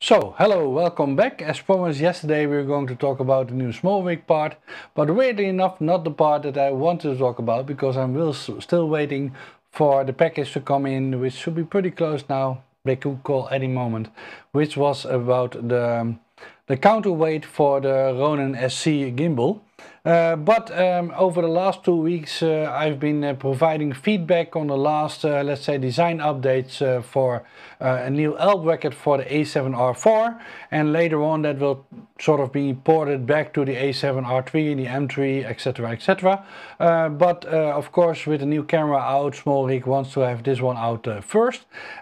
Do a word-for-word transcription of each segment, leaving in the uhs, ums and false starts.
So, hello, welcome back. As promised yesterday, we were going to talk about the new Smallvik part, but weirdly enough, not the part that I wanted to talk about, because I'm will, still waiting for the package to come in, which should be pretty close now. They could call any moment, which was about the, the counterweight for the Ronin S C gimbal. Uh, but um, over the last two weeks uh, I've been uh, providing feedback on the last, uh, let's say, design updates uh, for uh, a new L bracket for the A seven R four, and later on that will sort of be ported back to the A seven R three, the M three, etc, etc. Uh, but uh, of course, with the new camera out, Smallvik wants to have this one out uh, first.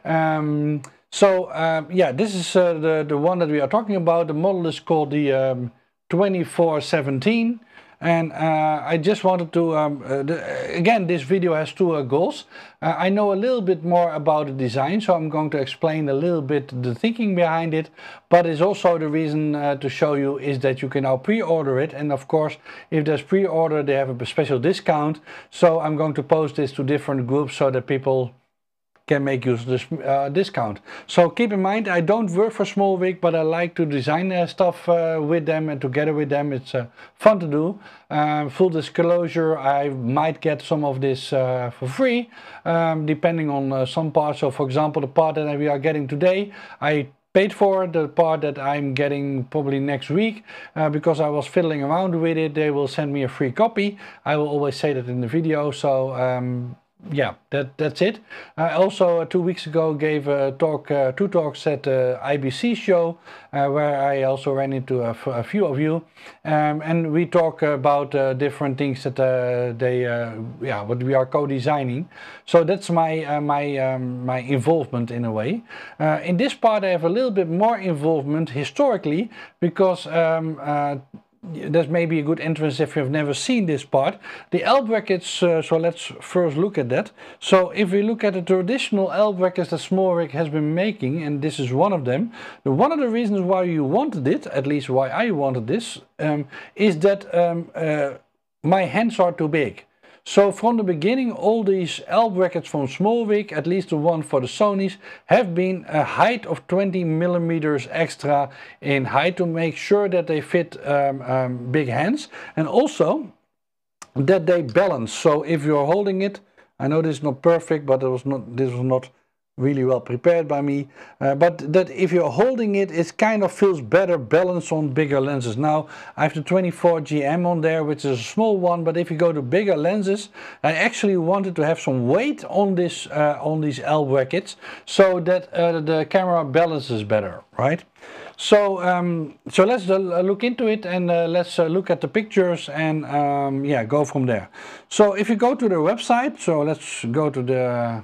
Um, so um, yeah, this is uh, the, the one that we are talking about. The model is called the um, twenty-four seventeen. And uh, I just wanted to, um, uh, the, again, this video has two uh, goals. Uh, I know a little bit more about the design, so I'm going to explain a little bit the thinking behind it. But it's also the reason uh, to show you is that you can now pre-order it. And of course, if there's pre-order, they have a special discount. So I'm going to post this to different groups so that people can make use of this uh, discount. So keep in mind, I don't work for Smallvik, but I like to design uh, stuff uh, with them and together with them. It's uh, fun to do. Um, full disclosure, I might get some of this uh, for free, um, depending on uh, some parts. So for example, the part that we are getting today, I paid for. The part that I'm getting probably next week, uh, because I was fiddling around with it, they will send me a free copy. I will always say that in the video. So um, yeah, that that's it. I also uh, two weeks ago gave a talk, uh, two talks at the I B C show, uh, where I also ran into a, a few of you, um, and we talk about uh, different things that uh, they, uh, yeah, what we are co-designing. So that's my uh, my um, my involvement in a way. Uh, in this part, I have a little bit more involvement historically, because. Um, uh, That's maybe a good entrance if you've never seen this part. The L brackets, uh, so let's first look at that. So if we look at the traditional L brackets that Smallvik has been making, and this is one of them, the, one of the reasons why you wanted it, at least why I wanted this, um, is that um, uh, my hands are too big. So from the beginning, all these L brackets from Smallvik, at least the one for the Sonys, have been a height of twenty millimeters extra in height to make sure that they fit um, um, big hands, and also that they balance. So if you're holding it, I know this is not perfect, but it was not, this was not really well prepared by me, uh, but that if you're holding it, it kind of feels better balanced on bigger lenses. Now I have the twenty-four G M on there, which is a small one, but if you go to bigger lenses, I actually wanted to have some weight on this uh, on these L brackets, so that uh, the camera balances better, right? So um, so let's uh, look into it, and uh, let's uh, look at the pictures, and um, yeah, go from there. So if you go to the website, so let's go to the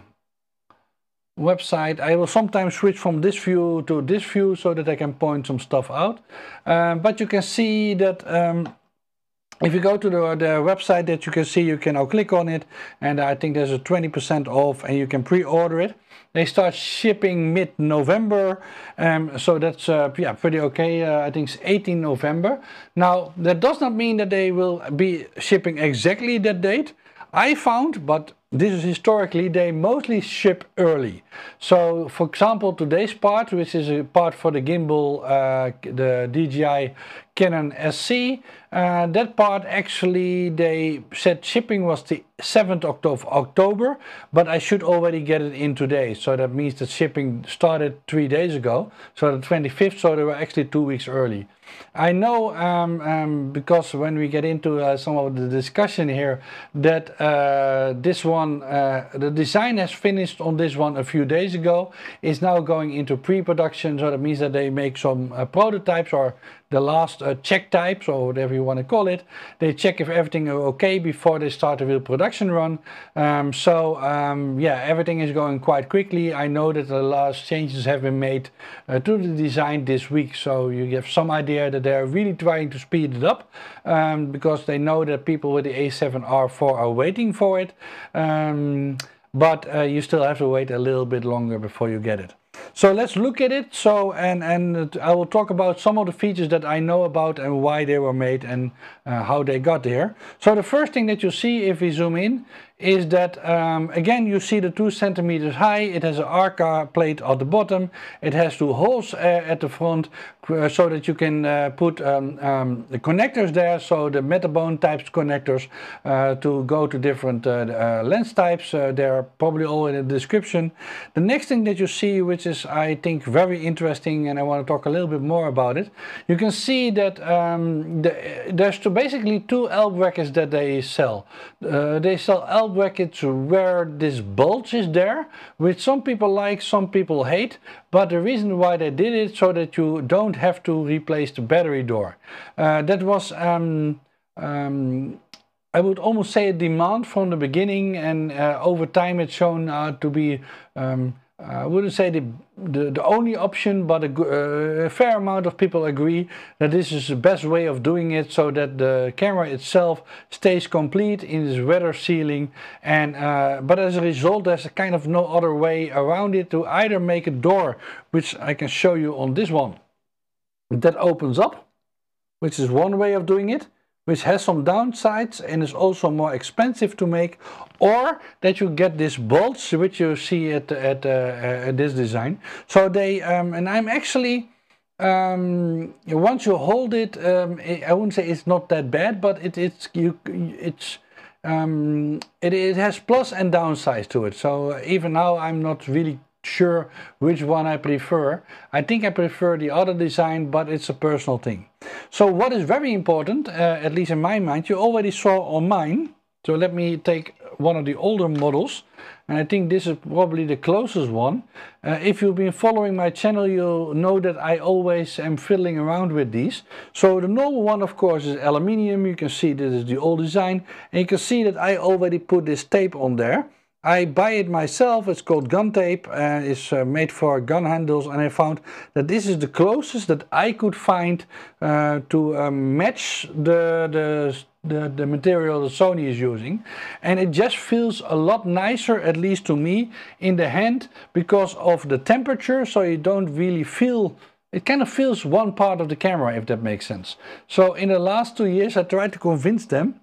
website. I will sometimes switch from this view to this view so that I can point some stuff out, um, but you can see that um, if you go to the, the website, that you can see, you can now click on it, and I think there's a twenty percent off, and you can pre-order it. They start shipping mid-November, um, so that's uh, yeah, pretty okay. uh, I think it's eighteenth November. Now that does not mean that they will be shipping exactly that date. I found, but this is historically, they mostly ship early. So for example, today's part, which is a part for the gimbal, uh, the D J I Canon S C, uh, that part actually they said shipping was the seventh of October, but I should already get it in today. So that means that shipping started three days ago, so the twenty-fifth, so they were actually two weeks early. I know um, um, because when we get into uh, some of the discussion here, that uh, this one, uh, the design has finished on this one a few days ago, is now going into pre-production, so that means that they make some uh, prototypes, or the last uh, check types, or whatever you want to call it. They check if everything is okay before they start the real production run. Um, so um, yeah, everything is going quite quickly. I know that the last changes have been made uh, to the design this week, so you have some idea that they're really trying to speed it up, um, because they know that people with the A seven R four are waiting for it, um, but uh, you still have to wait a little bit longer before you get it. So let's look at it. So and and I will talk about some of the features that I know about and why they were made, and uh, how they got there. So the first thing that you see if we zoom in is that um, again you see the two centimeters high. It has an Arca plate at the bottom. It has two holes uh, at the front uh, so that you can uh, put um, um, the connectors there. So the Metabone types connectors uh, to go to different uh, uh, lens types. Uh, they're probably all in the description. The next thing that you see, which is I think very interesting, and I want to talk a little bit more about it. You can see that um, the, there's two, basically two L brackets that they sell. Uh, they sell L brackets where this bulge is there, which some people like, some people hate. But the reason why they did it so that you don't have to replace the battery door. Uh, that was um, um, I would almost say a demand from the beginning, and uh, over time it's shown uh, to be um, I wouldn't say the, the, the only option, but a, uh, a fair amount of people agree that this is the best way of doing it, so that the camera itself stays complete in its weather sealing. And uh, but as a result, there's a kind of no other way around it to either make a door, which I can show you on this one, that opens up, which is one way of doing it, which has some downsides and is also more expensive to make, or that you get this bulge, which you see at, at, uh, at this design. So they, um, and I'm actually, um, once you hold it, um, I wouldn't say it's not that bad, but it, it's, you, it's, um, it, it has plus and downsides to it. So even now I'm not really sure which one I prefer. I think I prefer the other design, but it's a personal thing. So what is very important, uh, at least in my mind, you already saw on mine. So let me take one of the older models, and I think this is probably the closest one. Uh, if you've been following my channel, you'll know that I always am fiddling around with these. So the normal one, of course, is aluminium. You can see this is the old design, and you can see that I already put this tape on there. I buy it myself. It's called gun tape, and uh, it's uh, made for gun handles, and I found that this is the closest that I could find uh, to um, match the, the, the, the material that Sony is using. And it just feels a lot nicer, at least to me, in the hand because of the temperature, so you don't really feel, it kind of feels one part of the camera, if that makes sense. So in the last two years I tried to convince them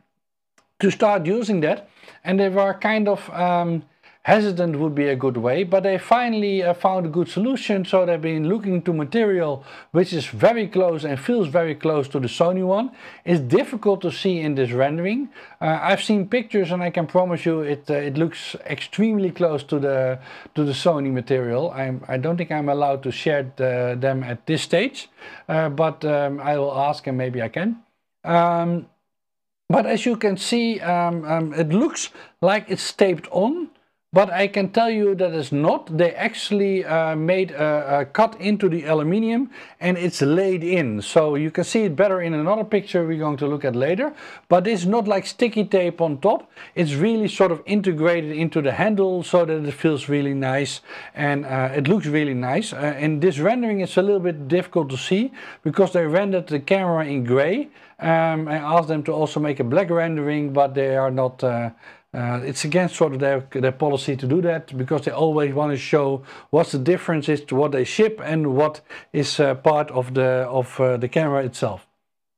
to start using that, and they were kind of um, hesitant would be a good way, but they finally uh, found a good solution. So they've been looking to material which is very close and feels very close to the Sony one. It's difficult to see in this rendering. Uh, I've seen pictures, and I can promise you it uh, it looks extremely close to the to the Sony material. I'm, I don't think I'm allowed to share the, them at this stage, uh, but um, I will ask, and maybe I can. Um, But as you can see, um, um, it looks like it's taped on, but I can tell you that it's not. They actually uh, made a, a cut into the aluminium, and it's laid in. So you can see it better in another picture we're going to look at later. But it's not like sticky tape on top. It's really sort of integrated into the handle so that it feels really nice, and uh, it looks really nice. Uh, in this rendering it's a little bit difficult to see because they rendered the camera in gray. Um, I asked them to also make a black rendering, but they are not, uh, uh, it's against sort of their, their policy to do that, because they always want to show what the difference is to what they ship and what is uh, part of the, of, uh, the camera itself.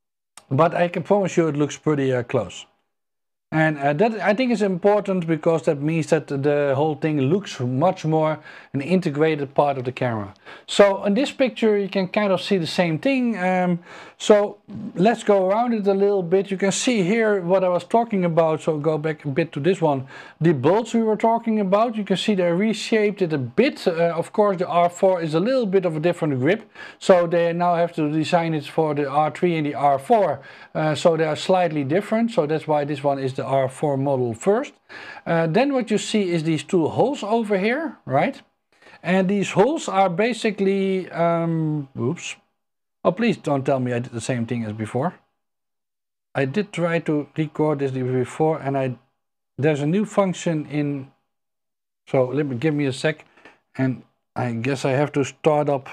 But I can promise you it looks pretty uh, close. And uh, that I think is important, because that means that the whole thing looks much more an integrated part of the camera. So in this picture you can kind of see the same thing. Um, so let's go around it a little bit. You can see here what I was talking about. So go back a bit to this one. The bolts we were talking about, you can see they reshaped it a bit. Uh, of course the R four is a little bit of a different grip. So they now have to design it for the R three and the R four. Uh, so they are slightly different. So that's why this one is the R four model first. Uh, then what you see is these two holes over here, right? And these holes are basically, um, oops. Oh, please don't tell me I did the same thing as before. I did try to record this before, and I there's a new function in. So let me give me a sec, and I guess I have to start up.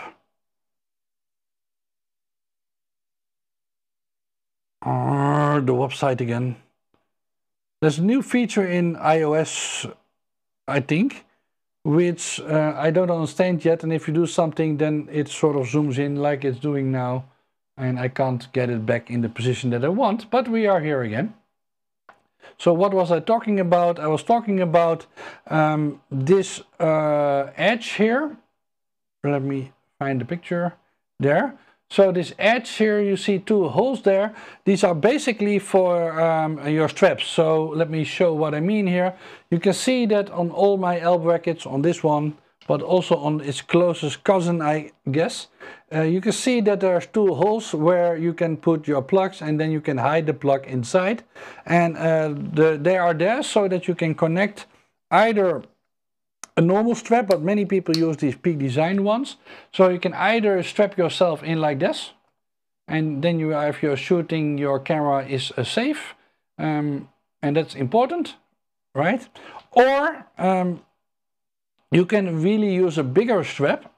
Uh, the website again. There's a new feature in iOS, I think, which uh, I don't understand yet, and if you do something then it sort of zooms in like it's doing now, and I can't get it back in the position that I want, but we are here again. So what was I talking about? I was talking about um, this uh, edge here. Let me find the picture there. So this edge here, you see two holes there. These are basically for um, your straps. So let me show what I mean here. You can see that on all my L brackets, on this one, but also on its closest cousin, I guess. Uh, you can see that there's two holes where you can put your plugs, and then you can hide the plug inside. And uh, the, they are there so that you can connect either a normal strap, but many people use these Peak Design ones. So you can either strap yourself in like this, and then you, if you're shooting, your camera is uh, safe, um, and that's important, right? Or um, you can really use a bigger strap,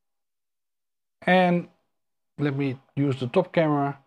and let me use the top camera.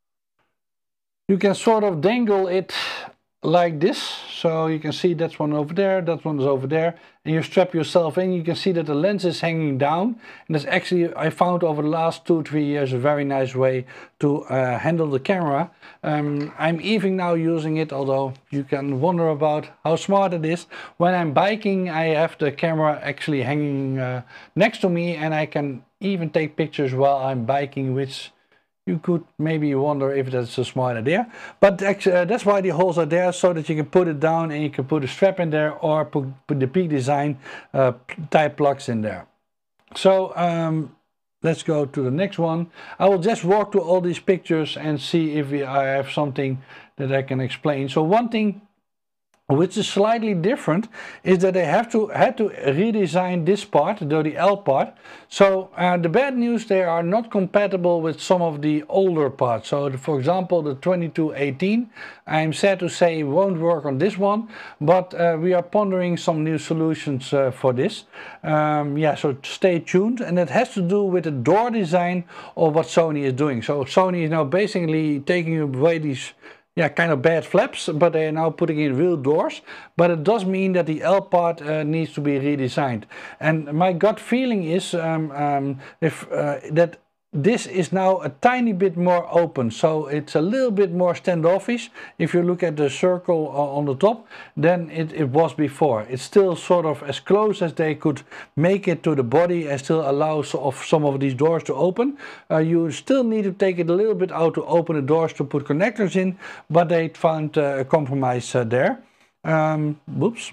You can sort of dangle it like this, so you can see that's one over there, that one is over there, and you strap yourself in. You can see that the lens is hanging down, and that's actually, I found over the last two three years, a very nice way to uh, handle the camera. um, I'm even now using it, although you can wonder about how smart it is. When I'm biking, I have the camera actually hanging uh, next to me, and I can even take pictures while I'm biking, which you could maybe wonder if that's a smart idea, but actually, uh, that's why the holes are there, so that you can put it down and you can put a strap in there, or put, put the Peak Design uh, type plugs in there. So um, let's go to the next one. I will just walk through all these pictures and see if we, I have something that I can explain. So one thing which is slightly different is that they have to had to redesign this part, the L part. So uh, the bad news, they are not compatible with some of the older parts. So the, for example, the twenty-two eighteen, I'm sad to say, won't work on this one, but uh, we are pondering some new solutions uh, for this. Um, yeah, so stay tuned. And it has to do with the door design of what Sony is doing. So Sony is now basically taking away these yeah, kind of bad flaps, but they are now putting in real doors. But it does mean that the L part uh, needs to be redesigned. And my gut feeling is um, um, if uh, that this is now a tiny bit more open, so it's a little bit more standoffish. If you look at the circle on the top, than it, it was before. It's still sort of as close as they could make it to the body, and still allows of some of these doors to open. Uh, you still need to take it a little bit out to open the doors to put connectors in, but they found uh, a compromise uh, there. Um, whoops.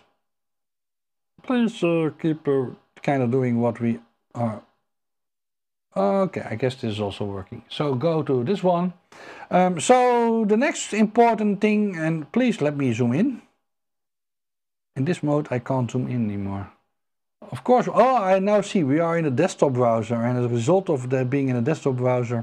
Please uh, keep uh, kind of doing what we are. Okay, I guess this is also working. So go to this one. Um, so the next important thing, and please let me zoom in. In this mode I can't zoom in anymore. Of course, oh, I now see we are in a desktop browser, and as a result of that being in a desktop browser,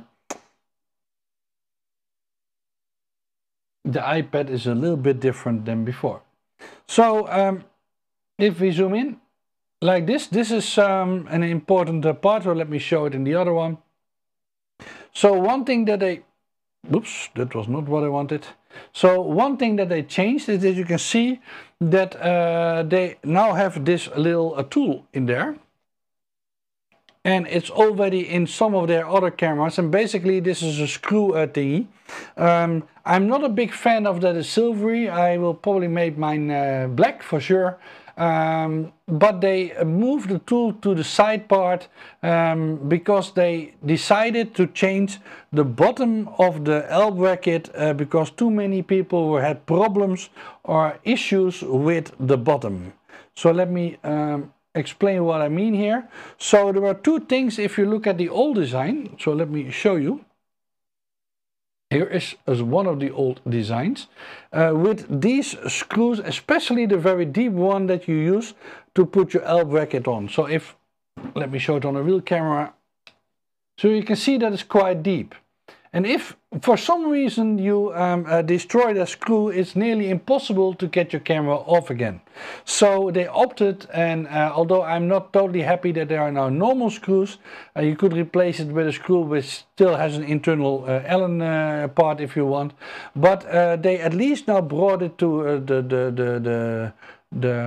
the iPad is a little bit different than before. So um, if we zoom in, like this, this is um, an important uh, part, so let me show it in the other one. So one thing that they, oops, that was not what I wanted. So one thing that they changed is that you can see that uh, they now have this little uh, tool in there. And it's already in some of their other cameras, and basically this is a screw uh, thingy. Um, I'm not a big fan of that it's silvery. I will probably make mine uh, black for sure. Um, but they moved the tool to the side part um, because they decided to change the bottom of the L bracket uh, because too many people had problems or issues with the bottom. So let me um, explain what I mean here. So there were two things if you look at the old design. So let me show you. Here is, is one of the old designs uh, with these screws, especially the very deep one that you use to put your L bracket on. So if, let me show it on a real camera. So you can see that it's quite deep. And if for some reason you um, uh, destroy the screw, it's nearly impossible to get your camera off again. So they opted, and uh, although I'm not totally happy that there are now normal screws, uh, you could replace it with a screw which still has an internal uh, Allen uh, part if you want. But uh, they at least now brought it to uh, the, the, the, the, the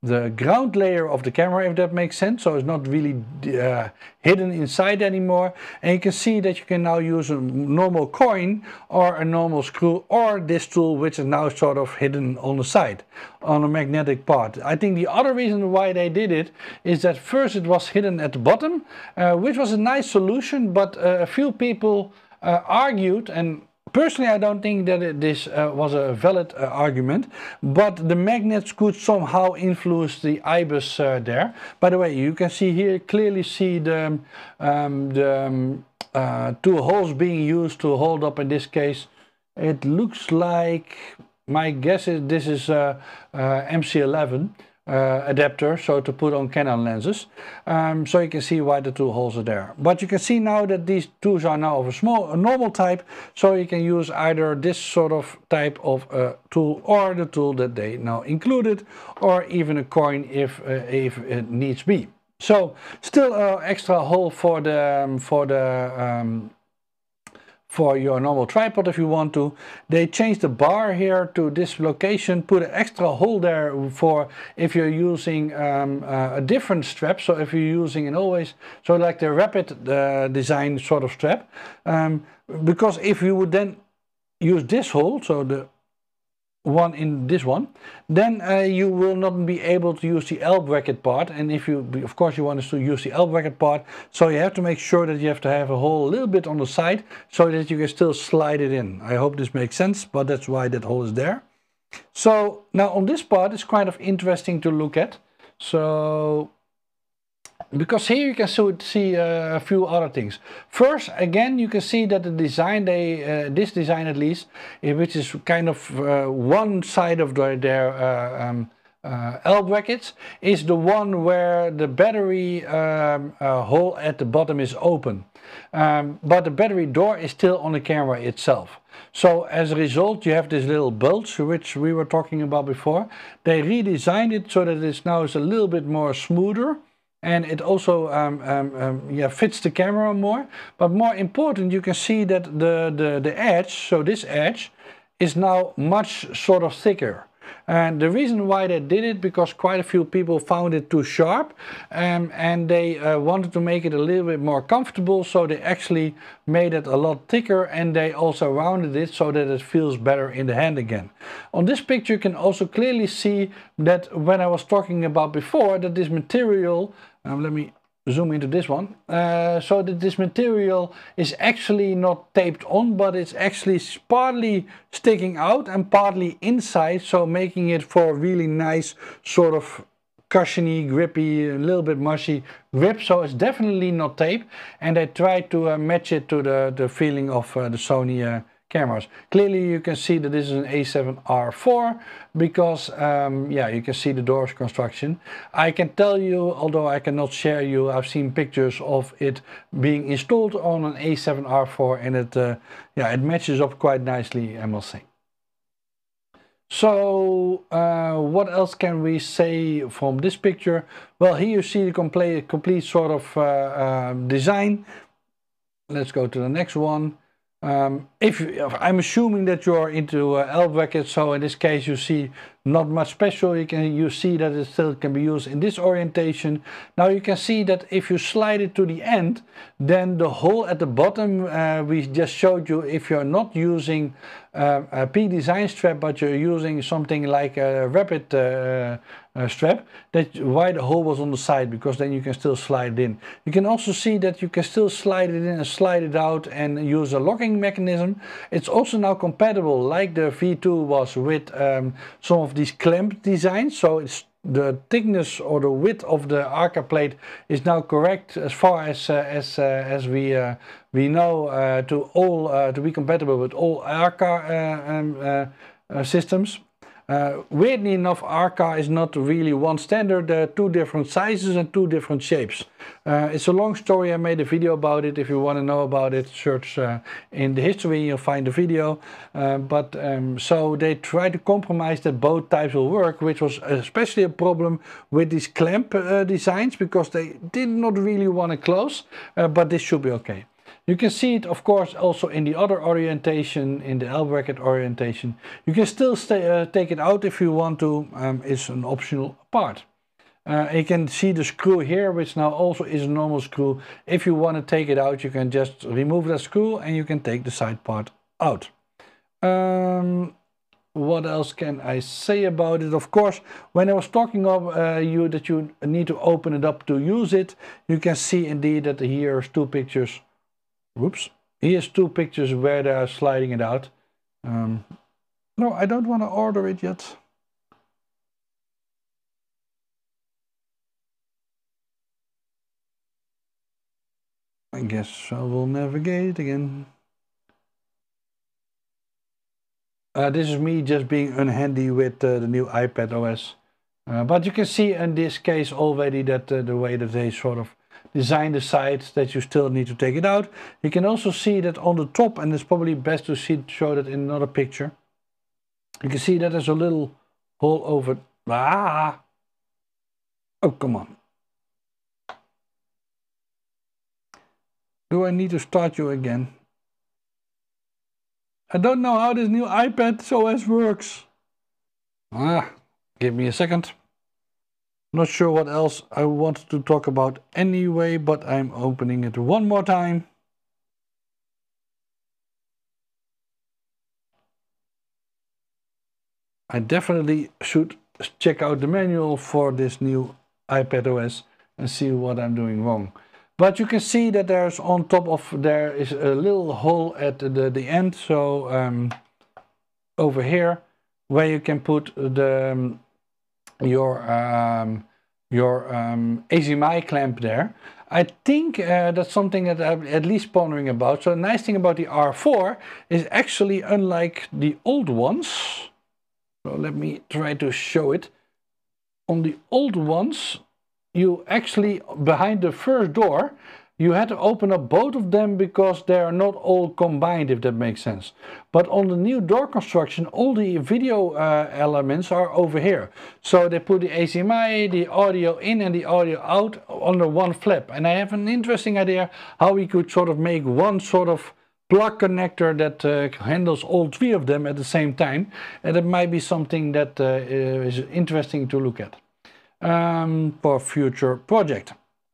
the ground layer of the camera, if that makes sense. So it's not really uh, hidden inside anymore. And you can see that you can now use a normal coin or a normal screw or this tool, which is now sort of hidden on the side on a magnetic part. I think the other reason why they did it is that first it was hidden at the bottom, uh, which was a nice solution, but uh, a few people uh, argued, and personally, I don't think that it, this uh, was a valid uh, argument, but the magnets could somehow influence the I B I S uh, there. By the way, you can see here, clearly see the, um, the um, uh, two holes being used to hold up. In this case, it looks like, my guess is this is uh, uh, M C eleven. Uh, adapter, so to put on Canon lenses, um, so you can see why the two holes are there. But you can see now that these tools are now of a small, a normal type, so you can use either this sort of type of uh, tool or the tool that they now included, or even a coin if uh, if it needs be. So still an extra hole for the um, for the um, for your normal tripod if you want to. They changed the bar here to this location, put an extra hole there for if you're using um, uh, a different strap. So if you're using an always, so like the rapid uh, design sort of strap, um, because if you would then use this hole, so the one in this one, then uh, you will not be able to use the L bracket part. And if you, of course, you want to use the L bracket part, so you have to make sure that you have to have a hole a little bit on the side so that you can still slide it in. I hope this makes sense, but that's why that hole is there. So now on this part, it's kind of interesting to look at. So because here you can see uh, a few other things. First, again, you can see that the design, they, uh, this design at least, which is kind of uh, one side of the, their uh, um, uh, L brackets, is the one where the battery um, uh, hole at the bottom is open. Um, but the battery door is still on the camera itself. So as a result, you have this little bulge, which we were talking about before. They redesigned it so that it's now is a little bit more smoother. And it also um, um, um, yeah, fits the camera more. But more important, you can see that the, the, the edge, so this edge, is now much sort of thicker. And the reason why they did it, because quite a few people found it too sharp, um, and they uh, wanted to make it a little bit more comfortable, so they actually made it a lot thicker, and they also rounded it so that it feels better in the hand again. On this picture you can also clearly see that when I was talking about before, that this material, um, let me zoom into this one, uh, so that this material is actually not taped on, but it's actually partly sticking out and partly inside, so making it for a really nice sort of cushiony, grippy, a little bit mushy grip. So it's definitely not tape, and I tried to uh, match it to the, the feeling of uh, the Sony uh, cameras. Clearly you can see that this is an A seven R four, because um, yeah, you can see the doors construction. I can tell you, although I cannot share you, I've seen pictures of it being installed on an A seven R four, and it uh, yeah, it matches up quite nicely, I must say. So uh, what else can we say from this picture? Well, here you see the complete, complete sort of uh, uh, design. Let's go to the next one. Um, if you, I'm assuming that you are into uh, L brackets, so in this case you see not much special. You can you see that it still can be used in this orientation. Now you can see that if you slide it to the end, then the hole at the bottom uh, we just showed you, if you're not using uh, a P design strap but you're using something like a rapid uh, uh, strap, that why the hole was on the side, because then you can still slide it in. You can also see that you can still slide it in and slide it out and use a locking mechanism. It's also now compatible, like the V two was, with um, some of these clamp designs, so it's the thickness or the width of the Arca plate is now correct as far as uh, as uh, as we uh, we know uh, to all uh, to be compatible with all Arca uh, um, uh, uh, systems. Uh, weirdly enough, Arca is not really one standard. There are two different sizes and two different shapes. Uh, it's a long story. I made a video about it. If you want to know about it, search uh, in the history, you'll find the video. Uh, but um, so they try to compromise that both types will work, which was especially a problem with these clamp uh, designs, because they did not really want to close, uh, but this should be okay. You can see it, of course, also in the other orientation, in the L bracket orientation. You can still stay, uh, take it out if you want to. Um, it's an optional part. Uh, you can see the screw here, which now also is a normal screw. If you want to take it out, you can just remove that screw and you can take the side part out. Um, what else can I say about it? Of course, when I was talking of uh, you that you need to open it up to use it, you can see indeed that here's two pictures. Whoops. Here's two pictures where they are sliding it out. Um, no, I don't want to order it yet. I guess I will navigate again. Uh, this is me just being unhandy with uh, the new iPad O S. Uh, but you can see in this case already that uh, the way that they sort of design the sides, that you still need to take it out. You can also see that on the top, and it's probably best to see show that in another picture. You can see that there's a little hole over. Ah! Oh, come on. Do I need to start you again? I don't know how this new iPad O S works. Ah, give me a second. Not sure what else I wanted to talk about anyway, but I'm opening it one more time. I definitely should check out the manual for this new iPad O S and see what I'm doing wrong. But you can see that there's on top of there is a little hole at the, the end, so um, over here where you can put the um, your um, your um, H D M I clamp there. I think uh, that's something that I'm at least pondering about. So the nice thing about the R four is actually unlike the old ones. So let me try to show it. On the old ones, you actually, behind the first door, you had to open up both of them because they are not all combined, if that makes sense. But on the new door construction, all the video uh, elements are over here. So they put the H D M I, the audio in and the audio out under one flap. And I have an interesting idea how we could sort of make one sort of plug connector that uh, handles all three of them at the same time. And it might be something that uh, is interesting to look at um, for future project.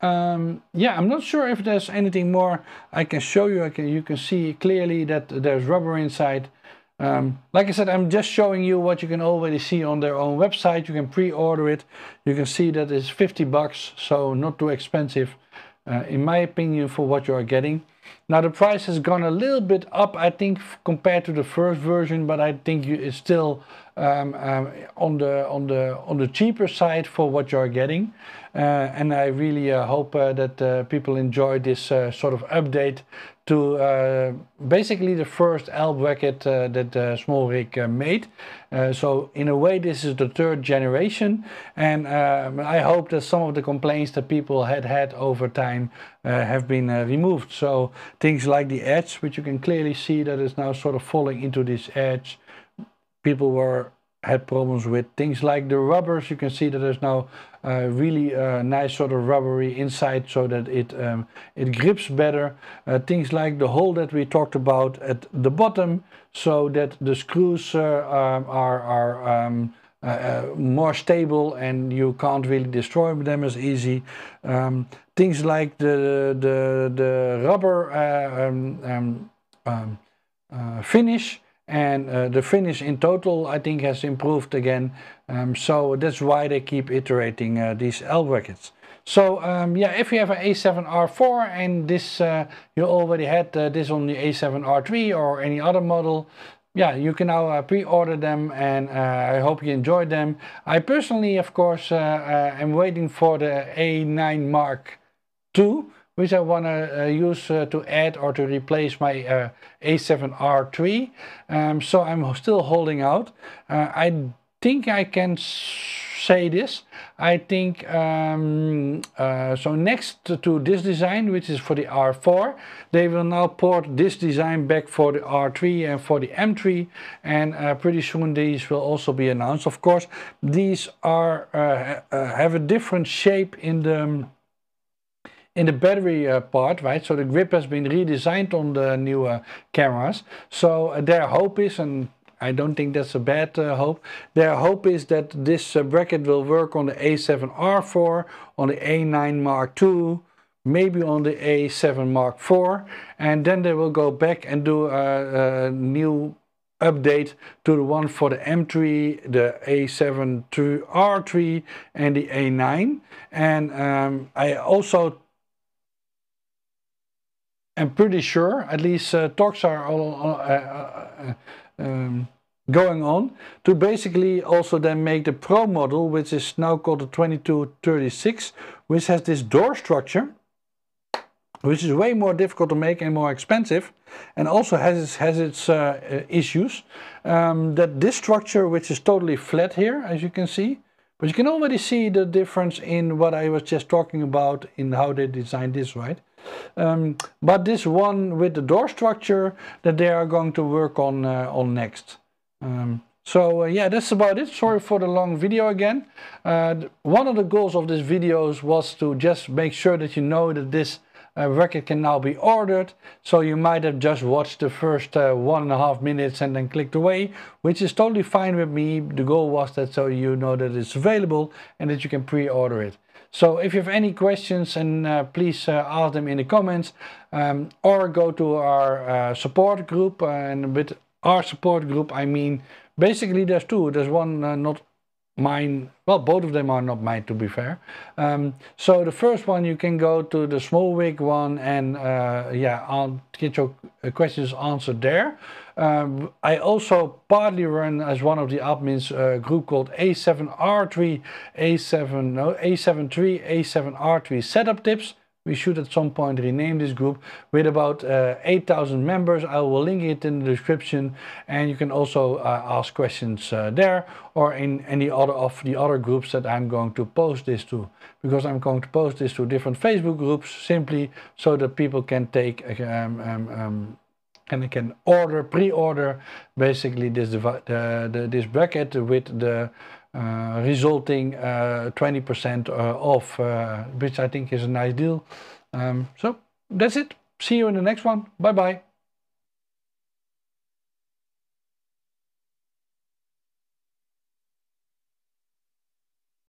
Um, yeah, I'm not sure if there's anything more I can show you. I can, you can see clearly that there's rubber inside. Um, like I said, I'm just showing you what you can already see on their own website. You can pre-order it. You can see that it's fifty bucks, so not too expensive, uh, in my opinion, for what you are getting. Now the price has gone a little bit up, I think, compared to the first version, but I think you, it's still um, um, on the on the on the cheaper side for what you are getting. Uh, and I really uh, hope uh, that uh, people enjoy this uh, sort of update to uh, basically the first L bracket uh, that uh, SmallRig uh, made. Uh, so in a way this is the third generation, and uh, I hope that some of the complaints that people had had over time uh, have been uh, removed. So things like the edge, which you can clearly see that is now sort of falling into this edge. People were had problems with things like the rubbers. You can see that there's now uh, really uh, nice sort of rubbery inside, so that it um, it grips better. Uh, things like the hole that we talked about at the bottom, so that the screws uh, um, are are um, uh, uh, more stable and you can't really destroy them as easy. Um, things like the the the rubber uh, um, um, um, uh, finish. And uh, the finish in total, I think, has improved again. Um, so that's why they keep iterating uh, these L brackets. So um, yeah, if you have an A seven R four and this uh, you already had uh, this on the A seven R three or any other model, yeah, you can now uh, pre-order them, and uh, I hope you enjoyed them. I personally, of course, uh, uh, am waiting for the A nine Mark two, which I want to uh, use uh, to add or to replace my uh, A seven R three. Um, so I'm still holding out. Uh, I think I can say this. I think, um, uh, so next to, to this design, which is for the R four, they will now port this design back for the R three and for the M three, and uh, pretty soon these will also be announced. Of course, these are uh, uh, have a different shape in the in the battery uh, part, right? So the grip has been redesigned on the new uh, cameras. So uh, their hope is, and I don't think that's a bad uh, hope. Their hope is that this uh, bracket will work on the A seven R four, on the A nine Mark two, maybe on the A seven Mark four, and then they will go back and do a, a new update to the one for the M three, the A seven R three and the A nine. And um, I also am pretty sure, at least uh, talks are all, uh, uh, um, going on, to basically also then make the Pro model, which is now called the twenty-two thirty-six, which has this door structure, which is way more difficult to make and more expensive, and also has its, has its uh, issues. Um, that this structure, which is totally flat here, as you can see, but you can already see the difference in what I was just talking about in how they designed this, right? Um, but this one with the door structure that they are going to work on uh, on next. Um, so uh, yeah, that's about it. Sorry for the long video again. Uh, one of the goals of this videos was to just make sure that you know that this uh, bracket can now be ordered. So you might have just watched the first uh, one and a half minutes and then clicked away, which is totally fine with me. The goal was that so you know that it's available and that you can pre-order it. So if you have any questions, and uh, please uh, ask them in the comments, um, or go to our uh, support group. Uh, and with our support group, I mean, basically there's two. There's one uh, not mine, well, both of them are not mine, to be fair. Um, so the first one, you can go to the Smallwig one and uh, yeah, I'll get your questions answered there. Um, I also partly run as one of the admins a group called A seven R three, A seven, no, A seven three, A seven R three setup tips. We should at some point rename this group, with about uh, eight thousand members. I will link it in the description, and you can also uh, ask questions uh, there, or in any other of the other groups that I'm going to post this to, because I'm going to post this to different Facebook groups simply so that people can take um, um, um, and they can order, pre-order basically this uh, the, this bracket with the Uh, resulting uh, twenty percent uh, off, uh, which I think is a nice deal. Um, so that's it. See you in the next one. Bye bye.